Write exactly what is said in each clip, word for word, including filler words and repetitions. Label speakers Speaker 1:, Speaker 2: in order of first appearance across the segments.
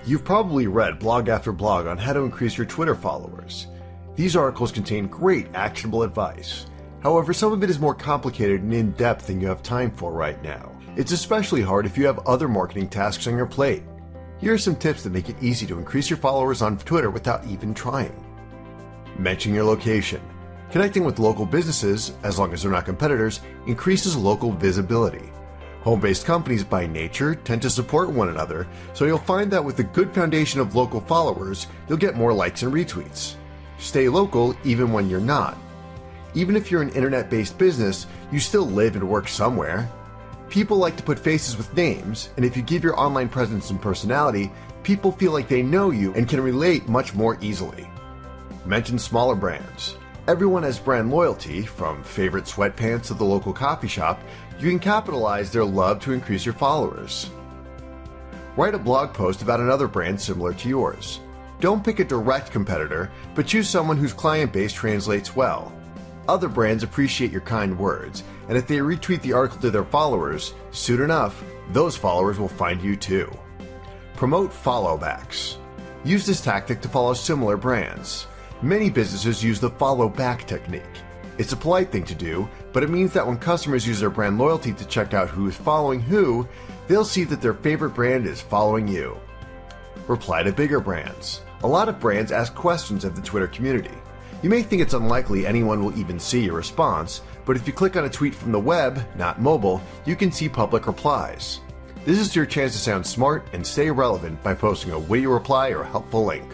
Speaker 1: You've probably read blog after blog on how to increase your Twitter followers. These articles contain great actionable advice. However, some of it is more complicated and in-depth than you have time for right now. It's especially hard if you have other marketing tasks on your plate. Here are some tips that make it easy to increase your followers on Twitter without even trying. Mention your location. Connecting with local businesses, as long as they're not competitors, increases local visibility. Home-based companies by nature tend to support one another, so you'll find that with a good foundation of local followers, you'll get more likes and retweets. Stay local even when you're not. Even if you're an internet-based business, you still live and work somewhere. People like to put faces with names, and if you give your online presence and personality, people feel like they know you and can relate much more easily. Mention smaller brands. Everyone has brand loyalty, from favorite sweatpants to the local coffee shop. You can capitalize their love to increase your followers. Write a blog post about another brand similar to yours. Don't pick a direct competitor, but choose someone whose client base translates well. Other brands appreciate your kind words, and if they retweet the article to their followers, soon enough, those followers will find you too. Promote follow-backs. Use this tactic to follow similar brands. Many businesses use the follow-back technique. It's a polite thing to do, but it means that when customers use their brand loyalty to check out who is following who, they'll see that their favorite brand is following you. Reply to bigger brands. A lot of brands ask questions of the Twitter community. You may think it's unlikely anyone will even see your response, but if you click on a tweet from the web, not mobile, you can see public replies. This is your chance to sound smart and stay relevant by posting a witty reply or helpful link.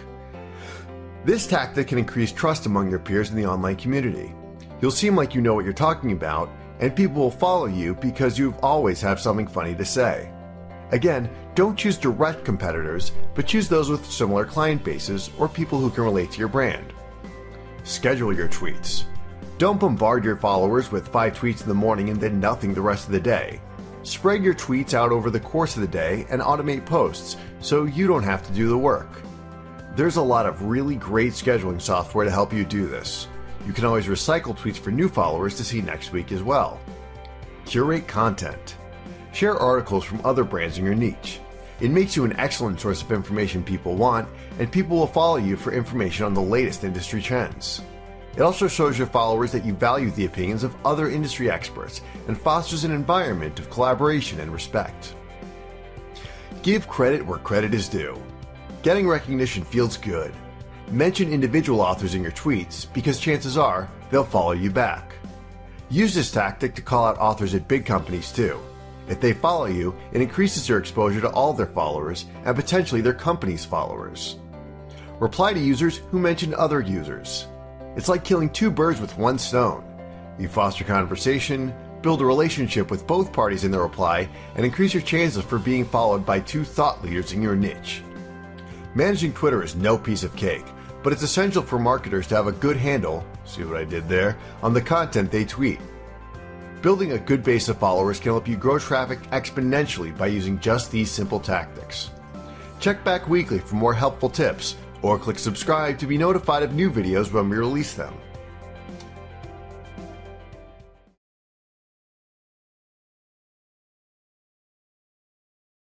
Speaker 1: This tactic can increase trust among your peers in the online community. You'll seem like you know what you're talking about, and people will follow you because you always have something funny to say. Again, don't choose direct competitors, but choose those with similar client bases or people who can relate to your brand. Schedule your tweets. Don't bombard your followers with five tweets in the morning and then nothing the rest of the day. Spread your tweets out over the course of the day and automate posts so you don't have to do the work. There's a lot of really great scheduling software to help you do this. You can always recycle tweets for new followers to see next week as well. Curate content. Share articles from other brands in your niche. It makes you an excellent source of information people want, and people will follow you for information on the latest industry trends. It also shows your followers that you value the opinions of other industry experts and fosters an environment of collaboration and respect. Give credit where credit is due. Getting recognition feels good. Mention individual authors in your tweets because chances are they'll follow you back. Use this tactic to call out authors at big companies too. If they follow you, it increases your exposure to all their followers and potentially their company's followers. Reply to users who mention other users. It's like killing two birds with one stone. You foster conversation, build a relationship with both parties in the reply, and increase your chances for being followed by two thought leaders in your niche. Managing Twitter is no piece of cake, but it's essential for marketers to have a good handle, see what I did there, on the content they tweet. Building a good base of followers can help you grow traffic exponentially by using just these simple tactics. Check back weekly for more helpful tips, or click subscribe to be notified of new videos when we release them.